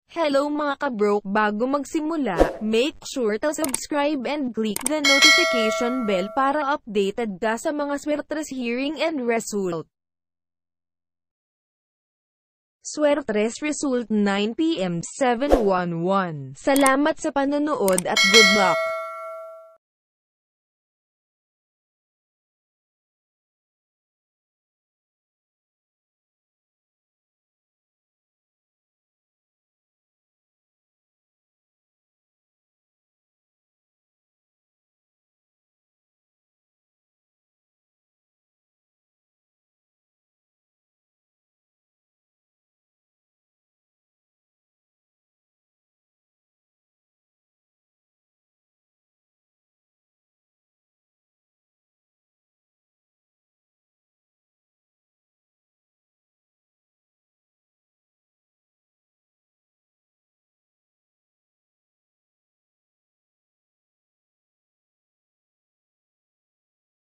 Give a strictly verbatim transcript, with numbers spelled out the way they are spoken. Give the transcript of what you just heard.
Hello mga ka-broke, bago magsimula, make sure to subscribe and click the notification bell para updated ka sa mga Swertres hearing and result. Swertres result nine p m seven eleven. Salamat sa panonood at good luck!